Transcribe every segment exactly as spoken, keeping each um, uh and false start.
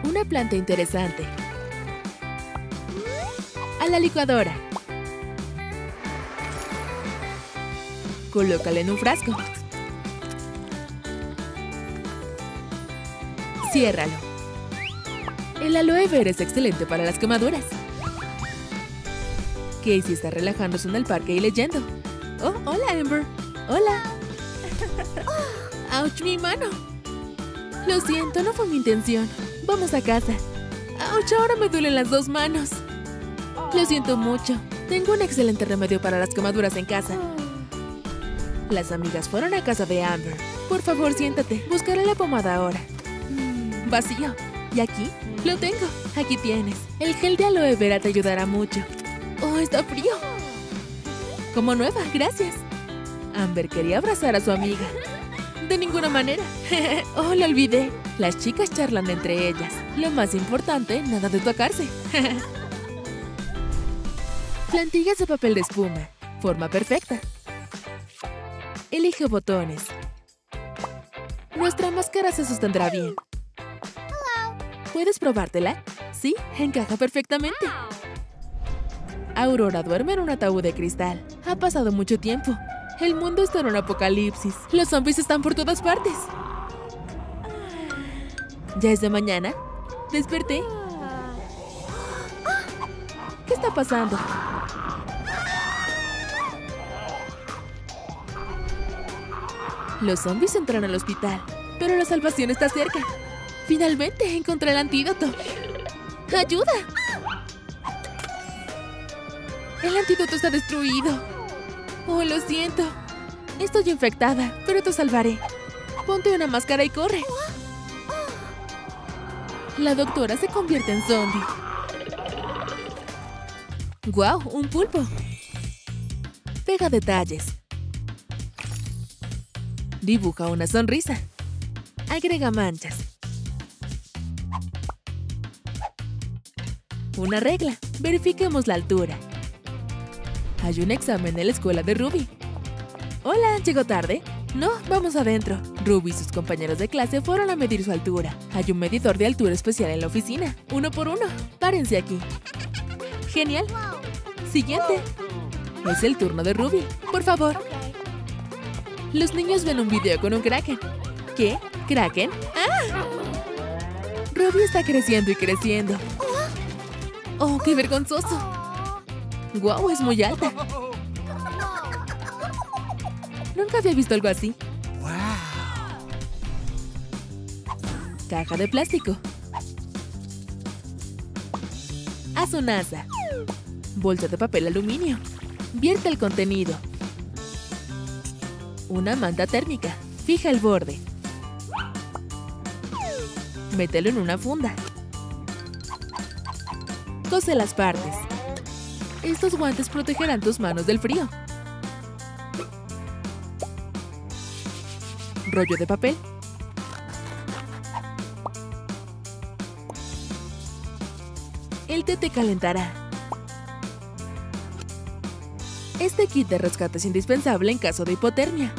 Una planta interesante. A la licuadora. Colócala en un frasco. Ciérralo. El aloe vera es excelente para las quemaduras. Casey está relajándose en el parque y leyendo. Oh, hola, Amber. Hola. ¡Auch, mi mano! Lo siento, no fue mi intención. Vamos a casa. ¡Auch, ahora me duelen las dos manos! Lo siento mucho. Tengo un excelente remedio para las quemaduras en casa. Las amigas fueron a casa de Amber. Por favor, siéntate. Buscaré la pomada ahora. Vacío. ¿Y aquí? Lo tengo. Aquí tienes. El gel de aloe vera te ayudará mucho. ¡Oh, está frío! Como nueva, gracias. Amber quería abrazar a su amiga. De ninguna manera. ¡Oh, lo olvidé! Las chicas charlan entre ellas. Lo más importante, nada de tocarse. Plantillas de papel de espuma. Forma perfecta. Elige botones. Nuestra máscara se sostendrá bien. ¿Puedes probártela? Sí, encaja perfectamente. Aurora duerme en un ataúd de cristal. Ha pasado mucho tiempo. El mundo está en un apocalipsis. Los zombies están por todas partes. ¿Ya es de mañana? Desperté. ¿Qué está pasando? Los zombies entran al hospital, pero la salvación está cerca. Finalmente encontré el antídoto. ¡Ayuda! El antídoto está destruido. Oh, lo siento. Estoy infectada, pero te salvaré. Ponte una máscara y corre. La doctora se convierte en zombie. ¡Guau! ¡Un pulpo! Pega detalles. Dibuja una sonrisa. Agrega manchas. Una regla. Verifiquemos la altura. Hay un examen en la escuela de Ruby. Hola, ¿llegó tarde? No, vamos adentro. Ruby y sus compañeros de clase fueron a medir su altura. Hay un medidor de altura especial en la oficina. Uno por uno. Párense aquí. Genial. Siguiente. Es el turno de Ruby. Por favor. Los niños ven un video con un kraken. ¿Qué? ¿Kraken? ¡Ah! Ruby está creciendo y creciendo. ¡Oh, qué vergonzoso! ¡Guau, es muy alta! Nunca había visto algo así. Caja de plástico. Haz un asa. Bolsa de papel aluminio. Vierte el contenido. Una manta térmica. Fija el borde. Mételo en una funda. Cose las partes. Estos guantes protegerán tus manos del frío. Rollo de papel. El té te calentará. Este kit de rescate es indispensable en caso de hipotermia.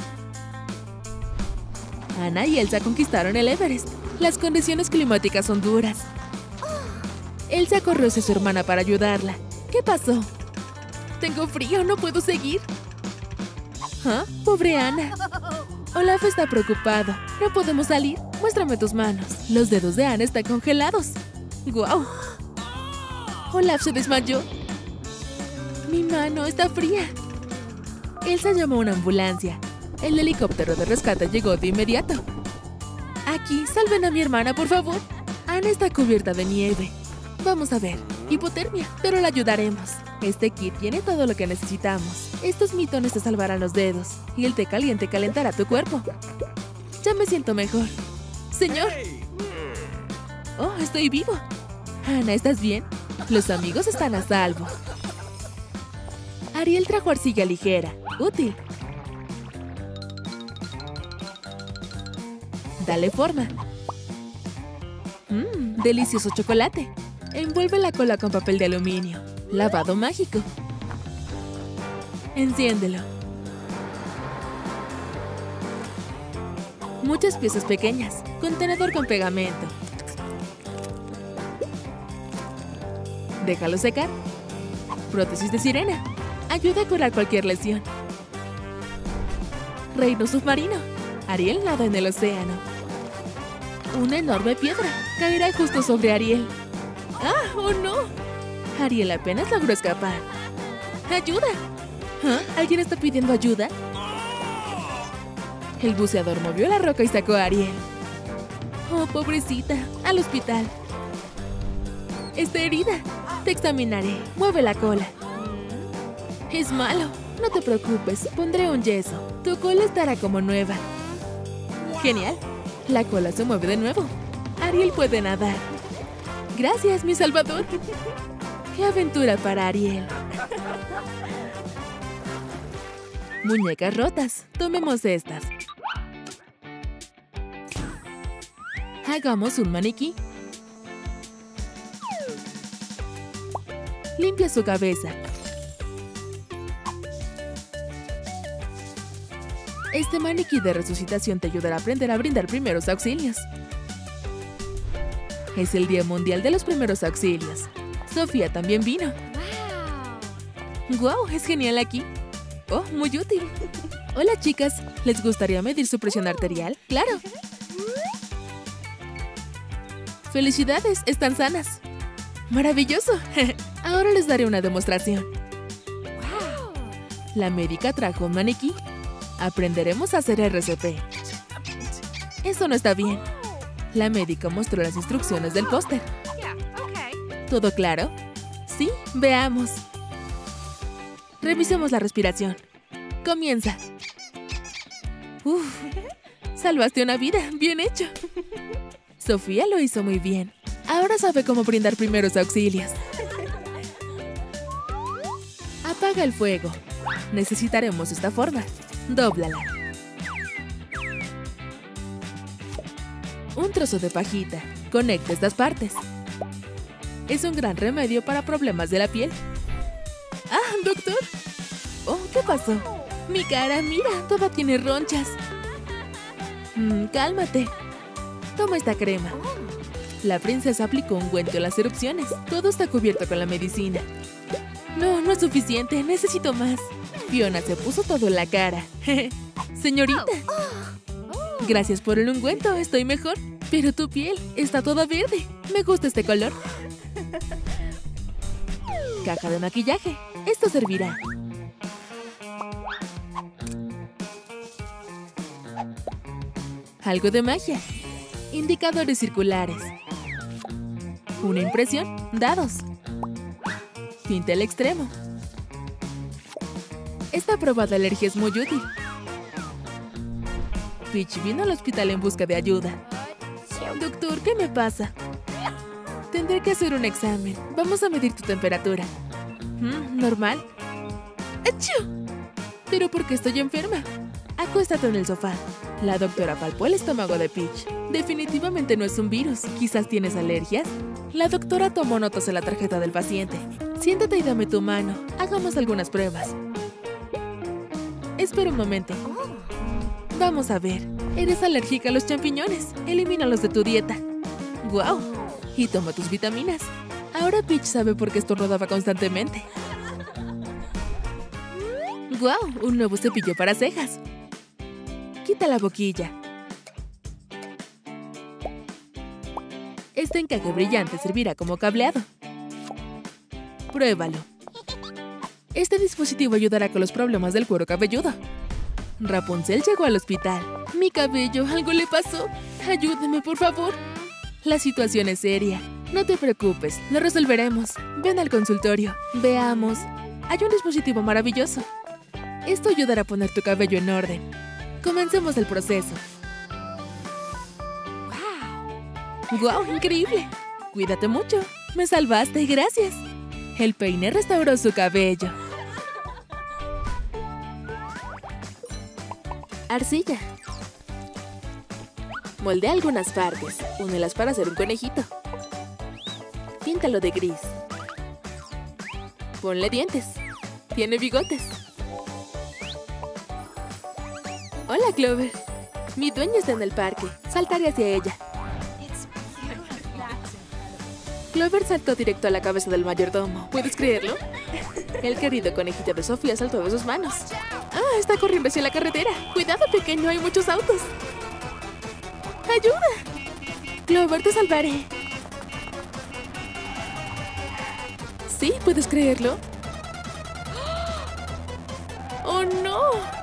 Anna y Elsa conquistaron el Everest. Las condiciones climáticas son duras. Elsa corrió hacia su hermana para ayudarla. ¿Qué pasó? Tengo frío, no puedo seguir. ¿Ah? Pobre Anna. Olaf está preocupado. No podemos salir. Muéstrame tus manos. Los dedos de Anna están congelados. ¡Guau! Olaf se desmayó. Mi mano está fría. Elsa llamó a una ambulancia. El helicóptero de rescate llegó de inmediato. Aquí, salven a mi hermana, por favor. Anna está cubierta de nieve. Vamos a ver. Hipotermia, pero la ayudaremos. Este kit tiene todo lo que necesitamos. Estos mitones te salvarán los dedos. Y el té caliente calentará tu cuerpo. Ya me siento mejor. Señor. Oh, estoy vivo. Anna, ¿estás bien? Los amigos están a salvo. Ariel trajo arcilla ligera. Útil. Dale forma. Mmm, delicioso chocolate. Envuelve la cola con papel de aluminio. Lavado mágico. Enciéndelo. Muchas piezas pequeñas. Contenedor con pegamento. Déjalo secar. Prótesis de sirena. Ayuda a curar cualquier lesión. Reino submarino. Ariel nada en el océano. Una enorme piedra caerá justo sobre Ariel. ¡Ah! ¡Oh no! Ariel apenas logró escapar. ¡Ayuda! ¿Ah? ¿Alguien está pidiendo ayuda? El buceador movió la roca y sacó a Ariel. ¡Oh, pobrecita! Al hospital. Está herida. Te examinaré. Mueve la cola. Es malo. No te preocupes. Pondré un yeso. Tu cola estará como nueva. Genial. La cola se mueve de nuevo. Ariel puede nadar. Gracias, mi salvador. ¡Qué aventura para Ariel! Muñecas rotas. Tomemos estas. Hagamos un maniquí. Limpia su cabeza. Este maniquí de resucitación te ayudará a aprender a brindar primeros auxilios. Es el Día Mundial de los Primeros Auxilios. Sofía también vino. ¡Guau! Es genial aquí. ¡Oh, muy útil! Hola, chicas. ¿Les gustaría medir su presión arterial? ¡Claro! ¡Felicidades! Están sanas. ¡Maravilloso! Ahora les daré una demostración. La médica trajo un maniquí. Aprenderemos a hacer R C P. Eso no está bien. La médica mostró las instrucciones del póster. ¿Todo claro? Sí, veamos. Revisemos la respiración. Comienza. Uf, salvaste una vida. Bien hecho. Sofía lo hizo muy bien. Ahora sabe cómo brindar primeros auxilios. Apaga el fuego. Necesitaremos esta forma. Dóblala. Un trozo de pajita. Conecta estas partes. Es un gran remedio para problemas de la piel. ¡Ah, doctor! Oh, ¿qué pasó? Mi cara, mira, toda tiene ronchas. Mm, cálmate. Toma esta crema. La princesa aplicó ungüento en las erupciones. Todo está cubierto con la medicina. No, no es suficiente. Necesito más. Fiona se puso todo en la cara. Señorita. Gracias por el ungüento. Estoy mejor. Pero tu piel está toda verde. Me gusta este color. Caja de maquillaje. Esto servirá. Algo de magia. Indicadores circulares. Una impresión. Dados. Pinta el extremo. Esta prueba de alergia es muy útil. Peach vino al hospital en busca de ayuda. Doctor, ¿qué me pasa? Tendré que hacer un examen. Vamos a medir tu temperatura. Mm, ¿Normal? ¡Achú! ¿Pero por qué estoy enferma? Acuéstate en el sofá. La doctora palpó el estómago de Peach. Definitivamente no es un virus. ¿Quizás tienes alergias? La doctora tomó notas en la tarjeta del paciente. Siéntate y dame tu mano. Hagamos algunas pruebas. Espera un momento. Vamos a ver. Eres alérgica a los champiñones. Elimínalos de tu dieta. ¡Guau! Y toma tus vitaminas. Ahora Peach sabe por qué estornudaba constantemente. ¡Guau! Un nuevo cepillo para cejas. Quita la boquilla. Este encaje brillante servirá como cableado. Pruébalo. Este dispositivo ayudará con los problemas del cuero cabelludo. Rapunzel llegó al hospital. Mi cabello, algo le pasó. Ayúdeme, por favor. La situación es seria. No te preocupes, lo resolveremos. Ven al consultorio. Veamos. Hay un dispositivo maravilloso. Esto ayudará a poner tu cabello en orden. Comencemos el proceso. ¡Wow! ¡Guau! ¡Increíble! Cuídate mucho. Me salvaste, gracias. El peine restauró su cabello. Arcilla. Moldea algunas partes. Únelas para hacer un conejito. Píntalo de gris. Ponle dientes. Tiene bigotes. Hola, Clover. Mi dueña está en el parque. Saltaré hacia ella. Clover saltó directo a la cabeza del mayordomo. ¿Puedes creerlo? El querido conejito de Sofía saltó de sus manos. ¡Ah! Está corriendo hacia la carretera. ¡Cuidado, pequeño! Hay muchos autos. ¡Ayuda! Clover, te salvaré. ¿Sí? ¿Puedes creerlo? ¡Oh, no!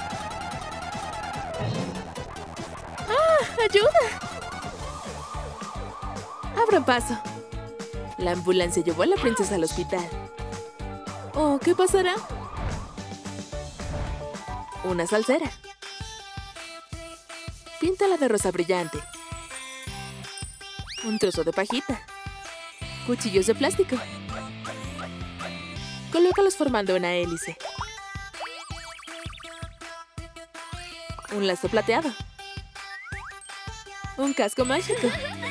¡Ah! ¡Ayuda! Abran paso. La ambulancia llevó a la princesa al hospital. Oh, ¿qué pasará? Una salsera. Píntala de rosa brillante. Un trozo de pajita. Cuchillos de plástico. Colócalos formando una hélice. Un lazo plateado. Un casco mágico.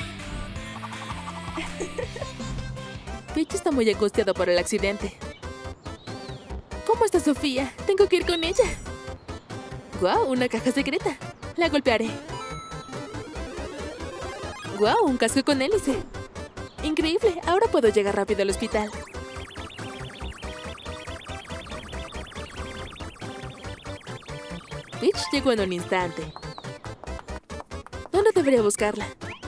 Peach está muy angustiado por el accidente. ¿Cómo está Sofía? Tengo que ir con ella. ¡Guau! Una caja secreta. La golpearé. ¡Guau! Un casco con hélice. Increíble. Ahora puedo llegar rápido al hospital. Peach llegó en un instante. ¿Dónde debería buscarla?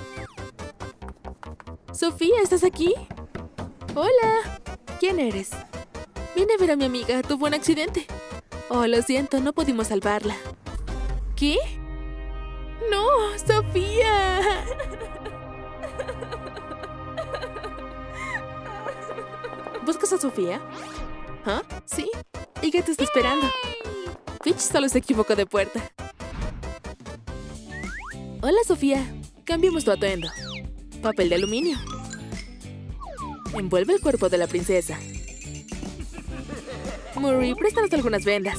Sofía, ¿estás aquí? Hola. ¿Quién eres? Vine a ver a mi amiga. Tuvo un accidente. Oh, lo siento. No pudimos salvarla. ¿Qué? ¡No! ¡Sofía! ¿Buscas a Sofía? ¿Ah? Sí. Ella te está esperando. Peach solo se equivocó de puerta. Hola, Sofía. Cambiemos tu atuendo. Papel de aluminio. Envuelve el cuerpo de la princesa. Murray, préstanos algunas vendas.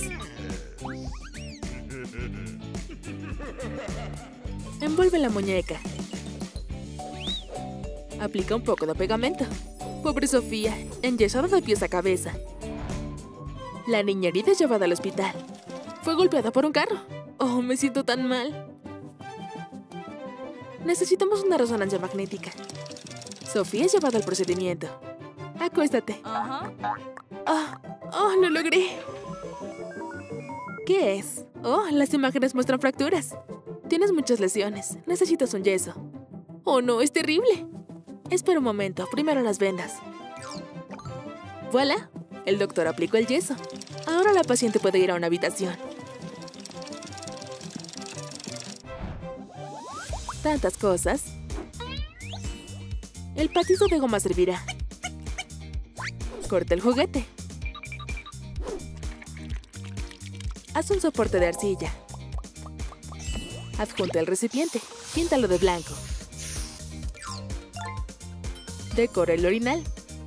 Envuelve la muñeca. Aplica un poco de pegamento. Pobre Sofía, enyesada de pies a cabeza. La niña herida es llevada al hospital. Fue golpeada por un carro. Oh, me siento tan mal. Necesitamos una resonancia magnética. Sofía es llevada al procedimiento. Acuéstate. Oh, oh, lo logré. ¿Qué es? Oh, las imágenes muestran fracturas. Tienes muchas lesiones. Necesitas un yeso. Oh, no, es terrible. Espera un momento. Primero las vendas. ¡Voilà! El doctor aplicó el yeso. Ahora la paciente puede ir a una habitación. Tantas cosas. El patizo de goma servirá. Corta el juguete. Haz un soporte de arcilla. Adjunta el recipiente. Píntalo de blanco. Decora el orinal.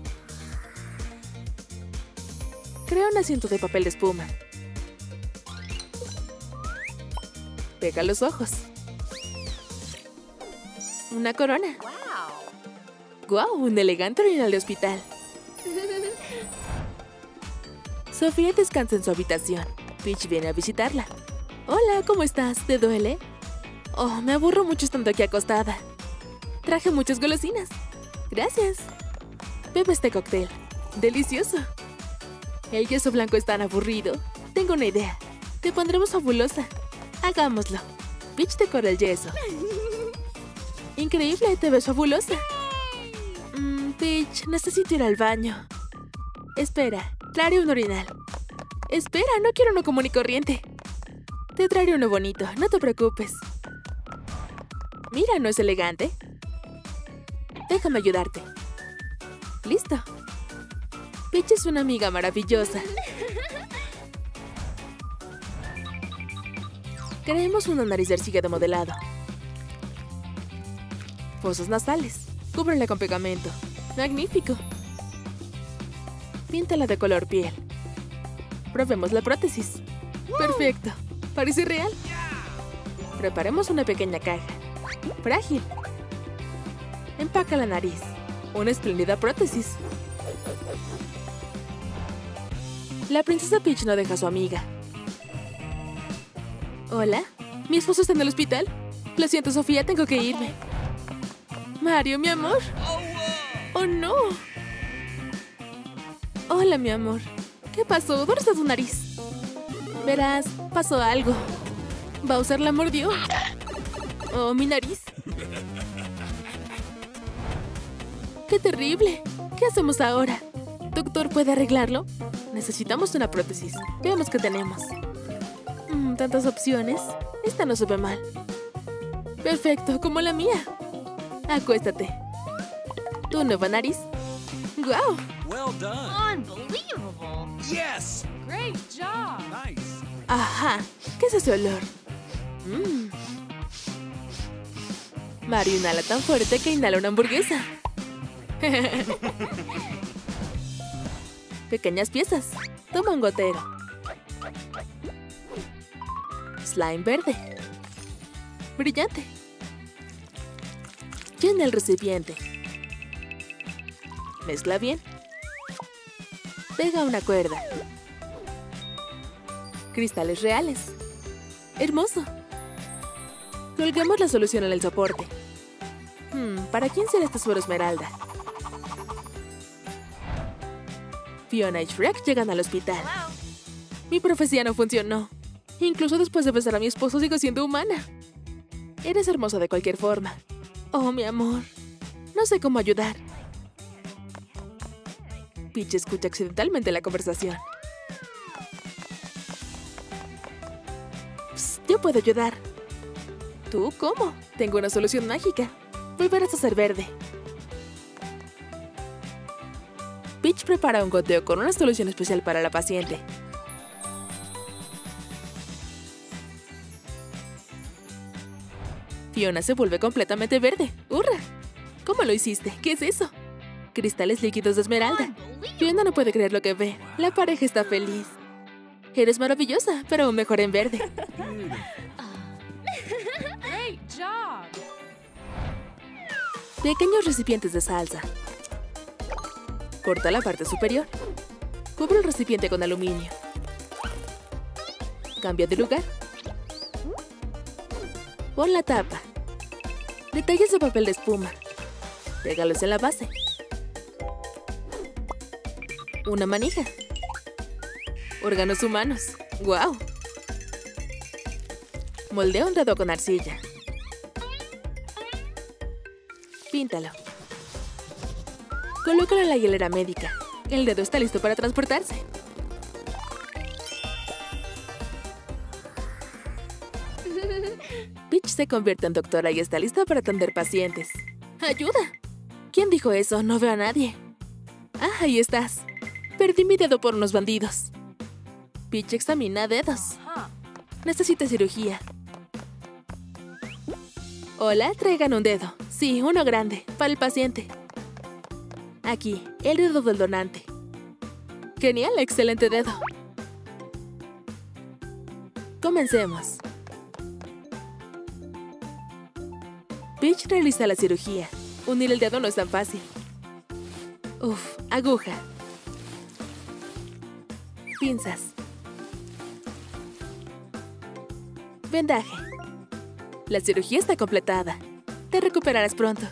Crea un asiento de papel de espuma. Pega los ojos. Una corona. ¡Guau! Un elegante orinal de hospital. Sofía descansa en su habitación. Peach viene a visitarla. Hola, ¿cómo estás? ¿Te duele? Oh, me aburro mucho estando aquí acostada. Traje muchas golosinas. Gracias. Bebe este cóctel. Delicioso. El yeso blanco es tan aburrido. Tengo una idea. Te pondremos fabulosa. Hagámoslo. Peach decora el yeso. Increíble, te ves fabulosa. Mm, Peach, necesito ir al baño. Espera, traeré un orinal. Espera, no quiero uno común y corriente. Te traeré uno bonito, no te preocupes. Mira, ¿no es elegante? Déjame ayudarte. Listo. Peach es una amiga maravillosa. Creemos una nariz de arcilla de modelado. Fosas nasales. Cúbrela con pegamento. ¡Magnífico! Píntala de color piel. Probemos la prótesis. ¡Perfecto! Parece real. Preparemos una pequeña caja. Frágil. Empaca la nariz. Una espléndida prótesis. La princesa Peach no deja a su amiga. Hola. ¿Mi esposo está en el hospital? Lo siento, Sofía, tengo que irme. Mario, mi amor. Oh, ¡Oh, no! Hola, mi amor. ¿Qué pasó? ¿Dónde está tu nariz? Verás, pasó algo. Bowser la mordió. Oh, mi nariz. ¡Qué terrible! ¿Qué hacemos ahora? ¿Doctor puede arreglarlo? Necesitamos una prótesis. Veamos qué tenemos. Mm, tantas opciones. Esta no se ve mal. Perfecto, como la mía. Acuéstate. ¿Tu nueva nariz? ¡Guau! Well done. Unbelievable. Yes. Great job. Nice. Ajá. ¿Qué es ese olor? Mm. Mario inhala tan fuerte que inhala una hamburguesa. Pequeñas piezas. Toma un gotero. Slime verde. Brillante. Llena el recipiente. Mezcla bien. Pega una cuerda. Cristales reales. Hermoso. Colgamos la solución en el soporte. Hmm, ¿para quién será esta suero esmeralda? Fiona y Shrek llegan al hospital. Mi profecía no funcionó. Incluso después de besar a mi esposo sigo siendo humana. Eres hermosa de cualquier forma. Oh, mi amor. No sé cómo ayudar. Peach escucha accidentalmente la conversación. Psst, yo puedo ayudar. ¿Tú cómo? Tengo una solución mágica. Volverás a ser verde. Peach prepara un goteo con una solución especial para la paciente. Fiona se vuelve completamente verde. ¡Hurra! ¿Cómo lo hiciste? ¿Qué es eso? Cristales líquidos de esmeralda. Fiona no puede creer lo que ve. La pareja está feliz. Eres maravillosa, pero aún mejor en verde. Great job. Pequeños recipientes de salsa. Corta la parte superior. Cubre el recipiente con aluminio. Cambia de lugar. Pon la tapa. Detalles de papel de espuma. Pégalos en la base. Una manija. Órganos humanos. ¡Guau! Moldea un dedo con arcilla. Píntalo. Colócalo en la hielera médica. El dedo está listo para transportarse. Peach se convierte en doctora y está lista para atender pacientes. ¡Ayuda! ¿Quién dijo eso? No veo a nadie. Ah, ahí estás. Perdí mi dedo por unos bandidos. Peach examina dedos. Necesita cirugía. Hola, traigan un dedo. Sí, uno grande, para el paciente. Aquí, el dedo del donante. Genial, excelente dedo. Comencemos. Peach realiza la cirugía. Unir el dedo no es tan fácil. Uf, aguja. Pinzas. Vendaje. La cirugía está completada. Te recuperarás pronto.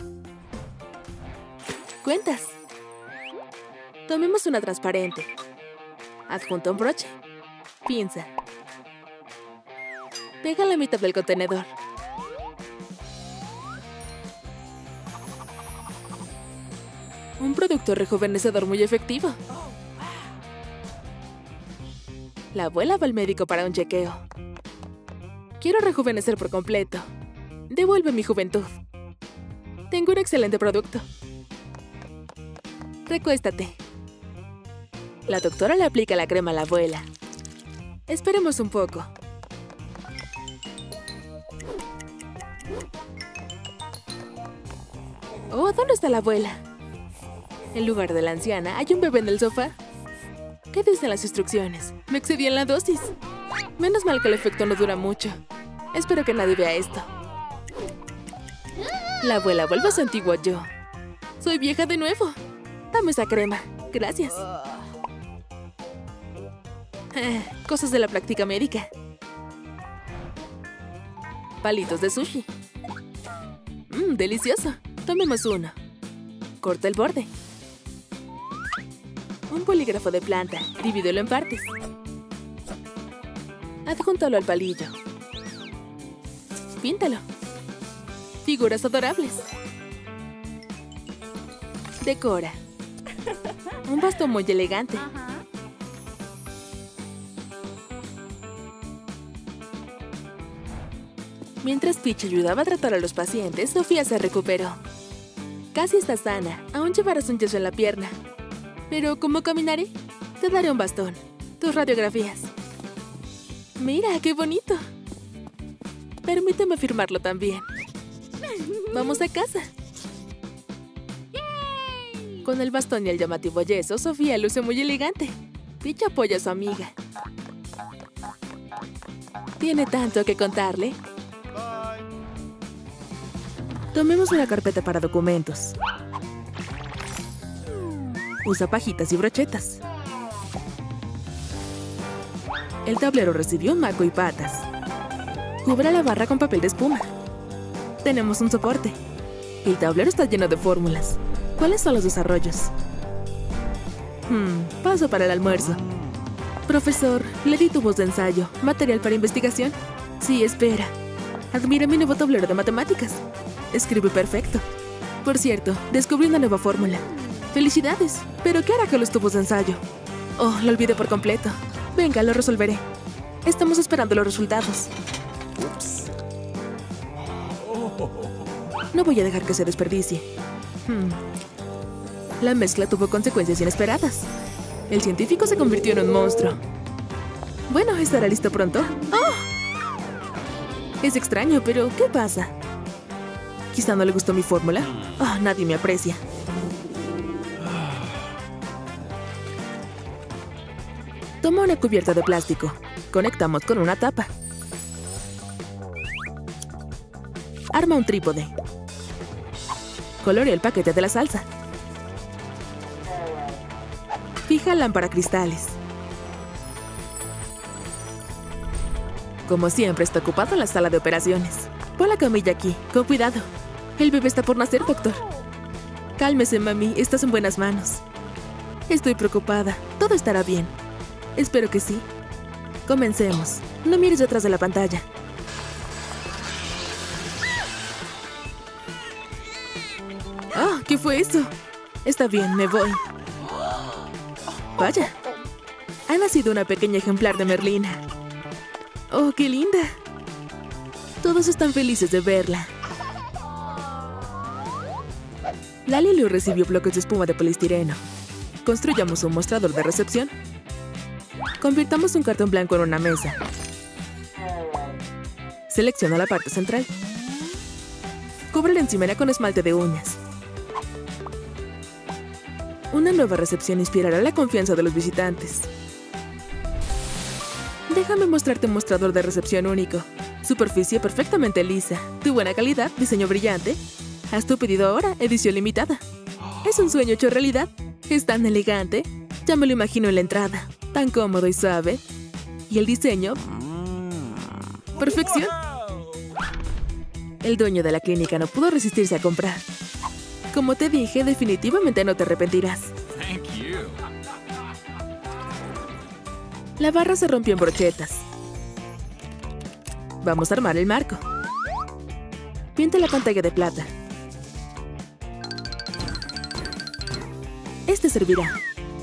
Cuentas. Tomemos una transparente. Adjunta un broche. Pinza. Pega la mitad del contenedor. Un producto rejuvenecedor muy efectivo. La abuela va al médico para un chequeo. Quiero rejuvenecer por completo. Devuelve mi juventud. Tengo un excelente producto. Recuéstate. La doctora le aplica la crema a la abuela. Esperemos un poco. Oh, ¿dónde está la abuela? En lugar de la anciana, hay un bebé en el sofá. ¿Qué dicen las instrucciones? Me excedí en la dosis. Menos mal que el efecto no dura mucho. Espero que nadie vea esto. La abuela vuelve a su antiguo yo. Soy vieja de nuevo. Dame esa crema. Gracias. Eh, cosas de la práctica médica. Palitos de sushi. Mmm, delicioso. Tomemos uno. Corta el borde. Un bolígrafo de planta. Divídelo en partes. Adjúntalo al palillo. Píntalo. Figuras adorables. Decora. Un bastón muy elegante. Mientras Peach ayudaba a tratar a los pacientes, Sofía se recuperó. Casi está sana. Aún llevarás un yeso en la pierna. Pero, ¿cómo caminaré? Te daré un bastón. Tus radiografías. Mira, qué bonito. Permíteme firmarlo también. Vamos a casa. Con el bastón y el llamativo yeso, Sofía luce muy elegante. Peach apoya a su amiga. Tiene tanto que contarle. Tomemos una carpeta para documentos. Usa pajitas y brochetas. El tablero recibió un marco y patas. Cubre la barra con papel de espuma. Tenemos un soporte. El tablero está lleno de fórmulas. ¿Cuáles son los desarrollos? Hmm, paso para el almuerzo. Profesor, le di tubos de ensayo. ¿Material para investigación? Sí, espera. Admira mi nuevo tablero de matemáticas. Escribe perfecto. Por cierto, descubrí una nueva fórmula. ¡Felicidades! ¿Pero qué hará con los tubos de ensayo? Oh, lo olvidé por completo. Venga, lo resolveré. Estamos esperando los resultados. Ups. No voy a dejar que se desperdicie. Hmm. La mezcla tuvo consecuencias inesperadas. El científico se convirtió en un monstruo. Bueno, estará listo pronto. ¡Oh! Es extraño, pero ¿qué pasa? Quizá no le gustó mi fórmula. Oh, nadie me aprecia. Toma una cubierta de plástico. Conectamos con una tapa. Arma un trípode. Colorea el paquete de la salsa. Fija lámpara cristales. Como siempre, está ocupado en la sala de operaciones. Pon la camilla aquí, con cuidado. El bebé está por nacer, doctor. Cálmese, mami, estás en buenas manos. Estoy preocupada. Todo estará bien. Espero que sí. Comencemos. No mires detrás de la pantalla. ¡Ah! ¿Qué fue eso? Está bien, me voy. Vaya. Ha nacido una pequeña ejemplar de Merlina. ¡Oh, qué linda! Todos están felices de verla. Lalilu recibió bloques de espuma de poliestireno. Construyamos un mostrador de recepción. Convirtamos un cartón blanco en una mesa. Selecciona la parte central. Cubre la encimera con esmalte de uñas. Una nueva recepción inspirará la confianza de los visitantes. Déjame mostrarte un mostrador de recepción único. Superficie perfectamente lisa. De buena calidad, diseño brillante. Haz tu pedido ahora, edición limitada. Es un sueño hecho realidad. Es tan elegante. Ya me lo imagino en la entrada. Tan cómodo y suave. Y el diseño... ¡perfección! El dueño de la clínica no pudo resistirse a comprar. Como te dije, definitivamente no te arrepentirás. Thank you. La barra se rompió en brochetas. Vamos a armar el marco. Pinta la pantalla de plata. Este servirá.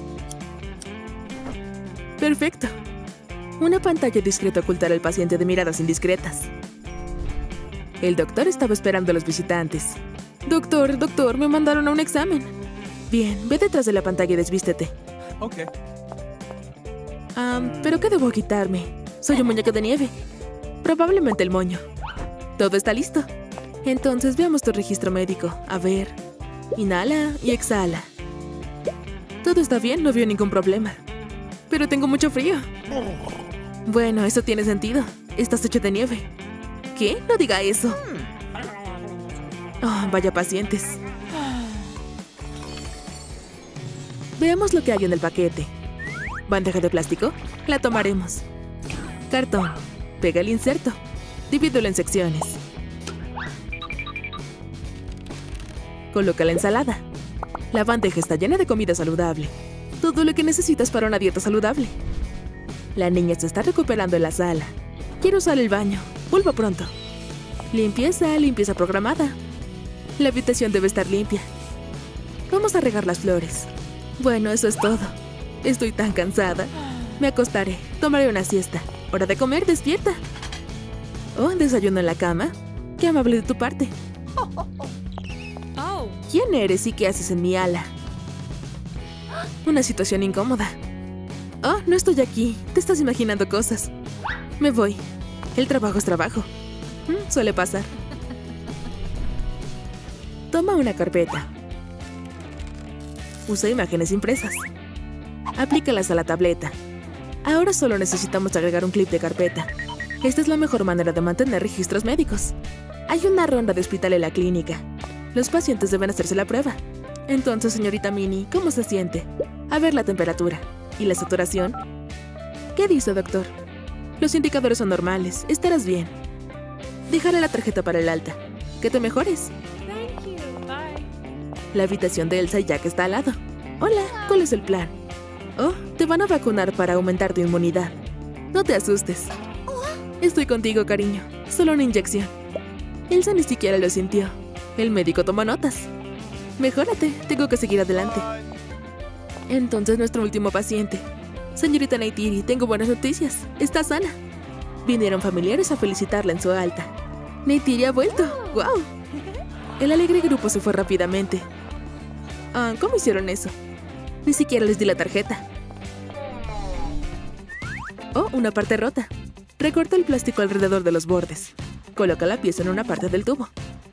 Perfecto. Una pantalla discreta ocultará al paciente de miradas indiscretas. El doctor estaba esperando a los visitantes. Doctor, doctor, me mandaron a un examen. Bien, ve detrás de la pantalla y desvístete. Ok. Ah, ¿pero qué debo quitarme? Soy un muñeco de nieve. Probablemente el moño. Todo está listo. Entonces veamos tu registro médico. A ver. Inhala y exhala. Todo está bien, no veo ningún problema. Pero tengo mucho frío. Bueno, eso tiene sentido. Estás hecho de nieve. ¿Qué? No diga eso. Oh, vaya pacientes. Veamos lo que hay en el paquete. ¿Bandeja de plástico? La tomaremos. Cartón. Pega el inserto. Divídelo en secciones. Coloca la ensalada. La bandeja está llena de comida saludable. Todo lo que necesitas para una dieta saludable. La niña se está recuperando en la sala. Quiero usar el baño. Vuelvo pronto. Limpieza, limpieza programada. La habitación debe estar limpia. Vamos a regar las flores. Bueno, eso es todo. Estoy tan cansada. Me acostaré. Tomaré una siesta. Hora de comer, despierta. Oh, desayuno en la cama. Qué amable de tu parte. Oh. ¿Quién eres y qué haces en mi ala? Una situación incómoda. Oh, no estoy aquí. Te estás imaginando cosas. Me voy. El trabajo es trabajo. Mm, suele pasar. Toma una carpeta. Usa imágenes impresas. Aplícalas a la tableta. Ahora solo necesitamos agregar un clip de carpeta. Esta es la mejor manera de mantener registros médicos. Hay una ronda de hospital en la clínica. Los pacientes deben hacerse la prueba. Entonces, señorita Minnie, ¿cómo se siente? A ver la temperatura. ¿Y la saturación? ¿Qué dice, doctor? Los indicadores son normales. Estarás bien. Dejaré la tarjeta para el alta. Que te mejores. Thank you. Bye. La habitación de Elsa y Jack está al lado. Hola, ¿cuál es el plan? Oh, te van a vacunar para aumentar tu inmunidad. No te asustes. Estoy contigo, cariño. Solo una inyección. Elsa ni siquiera lo sintió. El médico tomó notas. Mejórate, tengo que seguir adelante. Entonces, nuestro último paciente. Señorita Neytiri, tengo buenas noticias. Está sana. Vinieron familiares a felicitarla en su alta. Neytiri ha vuelto. ¡Wow! El alegre grupo se fue rápidamente. Ah, ¿cómo hicieron eso? Ni siquiera les di la tarjeta. Oh, una parte rota. Recorta el plástico alrededor de los bordes. Coloca la pieza en una parte del tubo.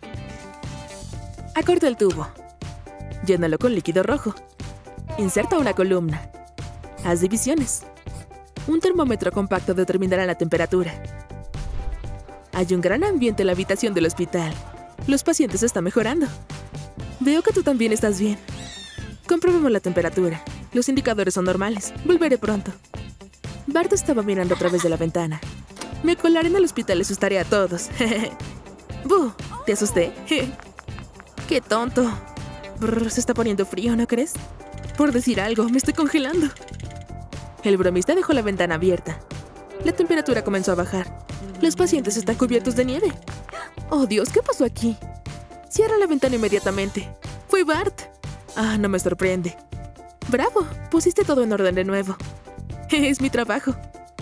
Acorta el tubo. Llénalo con líquido rojo. Inserta una columna. Haz divisiones. Un termómetro compacto determinará la temperatura. Hay un gran ambiente en la habitación del hospital. Los pacientes están mejorando. Veo que tú también estás bien. Comprobemos la temperatura. Los indicadores son normales. Volveré pronto. Bart estaba mirando a través de la ventana. Me colaré en el hospital y asustaré a todos. ¡Buh! ¿Te asusté? ¡Qué tonto! Brr, se está poniendo frío, ¿no crees? Por decir algo, me estoy congelando. El bromista dejó la ventana abierta. La temperatura comenzó a bajar. Los pacientes están cubiertos de nieve. ¡Oh, Dios! ¿Qué pasó aquí? Cierra la ventana inmediatamente. ¡Fue Bart! Ah, no me sorprende. ¡Bravo! Pusiste todo en orden de nuevo. Es mi trabajo.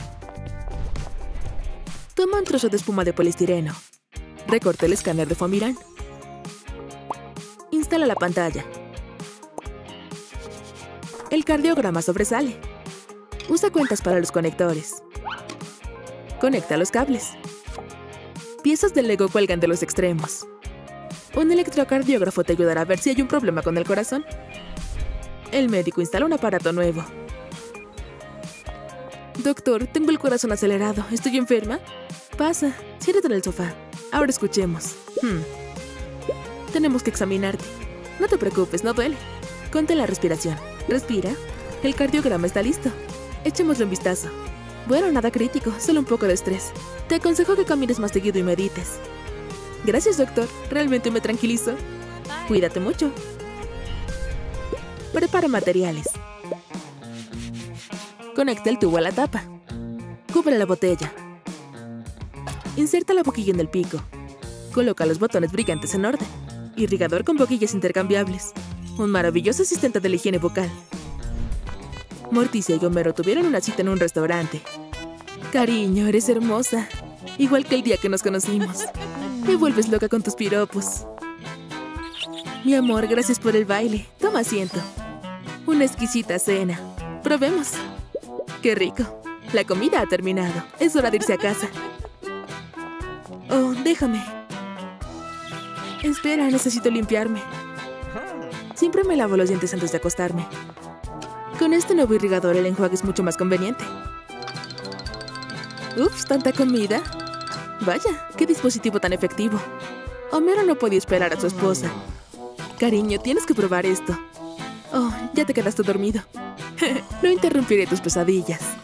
Toma un trozo de espuma de poliestireno. Recorta el escáner de Fomirán. Instala la pantalla. El cardiograma sobresale. Usa cuentas para los conectores. Conecta los cables. Piezas del Lego cuelgan de los extremos. Un electrocardiógrafo te ayudará a ver si hay un problema con el corazón. El médico instala un aparato nuevo. Doctor, tengo el corazón acelerado. ¿Estoy enferma? Pasa, siéntate en el sofá. Ahora escuchemos. Hmm. Tenemos que examinarte. No te preocupes, no duele. Conte la respiración. Respira. El cardiograma está listo. Echémosle un vistazo. Bueno, nada crítico, solo un poco de estrés. Te aconsejo que camines más seguido y medites. Gracias, doctor. Realmente me tranquilizo. Cuídate mucho. Prepara materiales. Conecta el tubo a la tapa. Cubre la botella. Inserta la boquilla en el pico. Coloca los botones brillantes en orden. Irrigador con boquillas intercambiables. Un maravilloso asistente de la higiene bucal. Morticia y Homero tuvieron una cita en un restaurante. Cariño, eres hermosa. Igual que el día que nos conocimos. Me vuelves loca con tus piropos. Mi amor, gracias por el baile. Toma asiento. Una exquisita cena. Probemos. ¡Qué rico! La comida ha terminado. Es hora de irse a casa. Oh, déjame. Espera, necesito limpiarme. Siempre me lavo los dientes antes de acostarme. Con este nuevo irrigador el enjuague es mucho más conveniente. Ups, ¿tanta comida? Vaya, qué dispositivo tan efectivo. Homero no podía esperar a su esposa. Cariño, tienes que probar esto. Oh, ya te quedaste dormido. No interrumpiré tus pesadillas.